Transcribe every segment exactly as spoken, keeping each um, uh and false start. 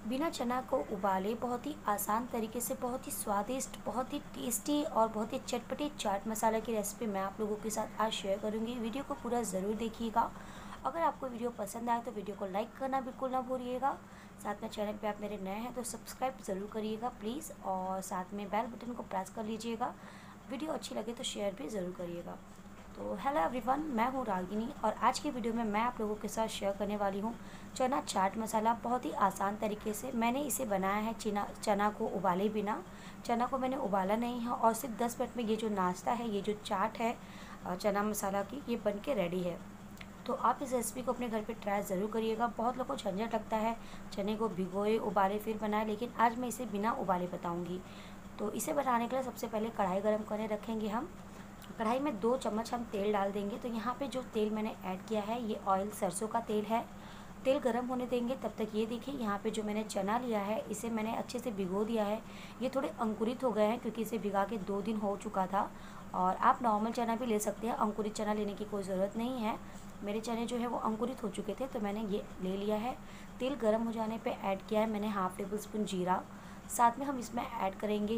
बिना चना को उबाले बहुत ही आसान तरीके से बहुत ही स्वादिष्ट, बहुत ही टेस्टी और बहुत ही चटपटी चाट मसाला की रेसिपी मैं आप लोगों के साथ आज शेयर करूंगी। वीडियो को पूरा ज़रूर देखिएगा। अगर आपको वीडियो पसंद आए तो वीडियो को लाइक करना बिल्कुल ना भूलिएगा। साथ में चैनल पे आप मेरे नए हैं तो सब्सक्राइब ज़रूर करिएगा प्लीज़, और साथ में बेल बटन को प्रेस कर लीजिएगा। वीडियो अच्छी लगे तो शेयर भी ज़रूर करिएगा। तो हेलो एवरीवन, मैं हूँ रागिनी और आज की वीडियो में मैं आप लोगों के साथ शेयर करने वाली हूँ चना चाट मसाला। बहुत ही आसान तरीके से मैंने इसे बनाया है। चना चना को उबाले बिना, चना को मैंने उबाला नहीं है और सिर्फ दस मिनट में ये जो नाश्ता है, ये जो चाट है चना मसाला की, ये बन के रेडी है। तो आप इस रेसिपी को अपने घर पे ट्राई ज़रूर करिएगा। बहुत लोगों को झंझट लगता है चने को भिगोए उबाले फिर बनाए, लेकिन आज मैं इसे बिना उबाले बताऊँगी। तो इसे बनाने के लिए सबसे पहले कढ़ाई गर्म करने रखेंगे हम। कढ़ाई में दो चम्मच हम तेल डाल देंगे। तो यहाँ पे जो तेल मैंने ऐड किया है ये ऑयल सरसों का तेल है। तेल गरम होने देंगे। तब तक ये देखिए, यहाँ पे जो मैंने चना लिया है इसे मैंने अच्छे से भिगो दिया है। ये थोड़े अंकुरित हो गए हैं क्योंकि इसे भिगा के दो दिन हो चुका था। और आप नॉर्मल चना भी ले सकते हैं, अंकुरित चना लेने की कोई ज़रूरत नहीं है। मेरे चने जो है वो अंकुरित हो चुके थे तो मैंने ये ले लिया है। तेल गर्म हो जाने पर ऐड किया है मैंने हाफ़ टेबल स्पून जीरा। साथ में हम इसमें ऐड करेंगे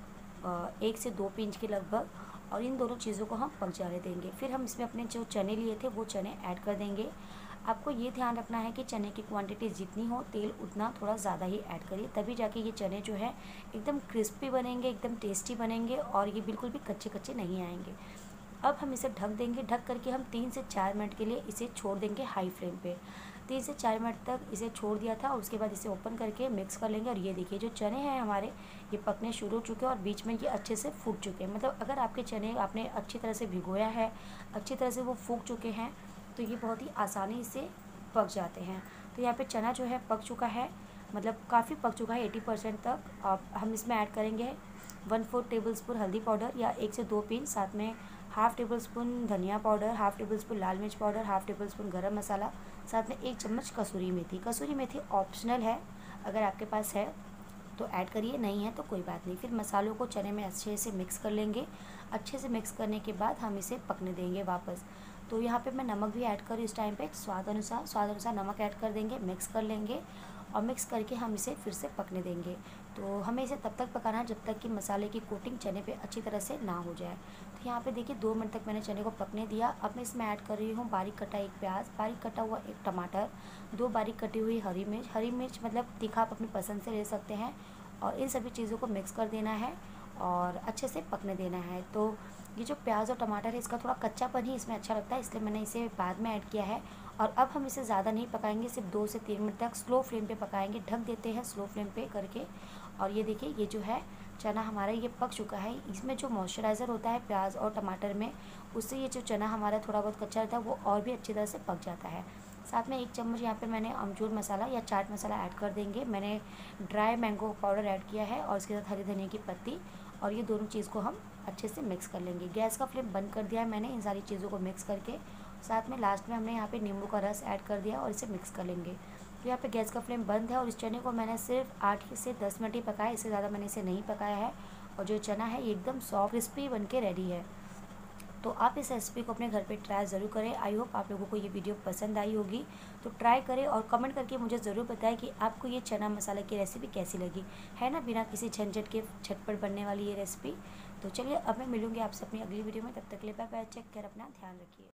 हींग, एक से दो पिंच के लगभग, और इन दोनों चीज़ों को हम पक जाने देंगे। फिर हम इसमें अपने जो चने लिए थे वो चने ऐड कर देंगे। आपको ये ध्यान रखना है कि चने की क्वांटिटी जितनी हो तेल उतना थोड़ा ज़्यादा ही ऐड करिए, तभी जाके ये चने जो है एकदम क्रिस्पी बनेंगे, एकदम टेस्टी बनेंगे और ये बिल्कुल भी कच्चे कच्चे नहीं आएंगे। अब हम इसे ढक देंगे। ढक करके हम तीन से चार मिनट के लिए इसे छोड़ देंगे हाई फ्लेम पे। तीन से चार मिनट तक इसे छोड़ दिया था और उसके बाद इसे ओपन करके मिक्स कर लेंगे। और ये देखिए, जो चने हैं हमारे ये पकने शुरू हो चुके हैं और बीच में ये अच्छे से फूट चुके हैं। मतलब अगर आपके चने आपने अच्छी तरह से भिगोया है, अच्छी तरह से वो फूट चुके हैं, तो ये बहुत ही आसानी से पक जाते हैं। तो यहाँ पे चना जो है पक चुका है, मतलब काफ़ी पक चुका है अस्सी परसेंट तक। अब हम इसमें ऐड करेंगे वन फोर्थ टेबल स्पून हल्दी पाउडर या एक से दो पिंच, साथ में हाफ़ टेबल स्पून धनिया पाउडर, हाफ़ टेबल स्पून लाल मिर्च पाउडर, हाफ़ टेबल स्पून गरम मसाला, साथ में एक चम्मच कसूरी मेथी। कसूरी मेथी ऑप्शनल है, अगर आपके पास है तो ऐड करिए, नहीं है तो कोई बात नहीं। फिर मसालों को चने में अच्छे से मिक्स कर लेंगे। अच्छे से मिक्स करने के बाद हम इसे पकने देंगे वापस। तो यहाँ पे मैं नमक भी ऐड करूँ इस टाइम पे, स्वाद अनुसार स्वाद अनुसार नमक ऐड कर देंगे, मिक्स कर लेंगे और मिक्स करके हम इसे फिर से पकने देंगे। तो हमें इसे तब तक पकाना है जब तक कि मसाले की कोटिंग चने पे अच्छी तरह से ना हो जाए। तो यहाँ पे देखिए दो मिनट तक मैंने चने को पकने दिया। अब मैं इसमें ऐड कर रही हूँ बारीक कटा एक प्याज, बारीक कटा हुआ एक टमाटर, दो बारीक कटी हुई हरी मिर्च। हरी मिर्च मतलब तीखा आप अपनी पसंद से ले सकते हैं। और इन सभी चीज़ों को मिक्स कर देना है और अच्छे से पकने देना है। तो ये जो प्याज और टमाटर है इसका थोड़ा कच्चापन ही इसमें अच्छा लगता है, इसलिए मैंने इसे बाद में ऐड किया है। और अब हम इसे ज़्यादा नहीं पकाएंगे, सिर्फ दो से तीन मिनट तक स्लो फ्लेम पे पकाएंगे। ढक देते हैं स्लो फ्लेम पे करके। और ये देखिए, ये जो है चना हमारा ये पक चुका है। इसमें जो मॉइस्चराइज़र होता है प्याज और टमाटर में, उससे ये जो चना हमारा थोड़ा बहुत कच्चा रहता है वो और भी अच्छी तरह से पक जाता है। साथ में एक चम्मच यहाँ पे मैंने अमचूर मसाला या चाट मसाला ऐड कर देंगे। मैंने ड्राई मैंगो पाउडर ऐड किया है और इसके साथ हरी धनिया की पत्ती, और ये दोनों चीज़ को हम अच्छे से मिक्स कर लेंगे। गैस का फ्लेम बंद कर दिया है मैंने इन सारी चीज़ों को मिक्स करके। साथ में लास्ट में हमने यहाँ पे नींबू का रस ऐड कर दिया और इसे मिक्स कर लेंगे। तो यहाँ पे गैस का फ्लेम बंद है और इस चने को मैंने सिर्फ आठ से दस मिनट ही पकाया, इससे ज़्यादा मैंने इसे नहीं पकाया है। और जो चना है ये एकदम सॉफ्ट क्रिस्पी बन के रेडी है। तो आप इस रेसिपी को अपने घर पे ट्राई ज़रूर करें। आई होप आप लोगों को ये वीडियो पसंद आई होगी। तो ट्राई करें और कमेंट करके मुझे ज़रूर बताएं कि आपको ये चना मसाला की रेसिपी कैसी लगी है ना, बिना किसी झंझट के झटपट बनने वाली ये रेसिपी। तो चलिए अब मैं मिलूँगी आपसे अपनी अगली वीडियो में। तब तक के लिए बाय बाय, चेक कर अपना ध्यान रखिए।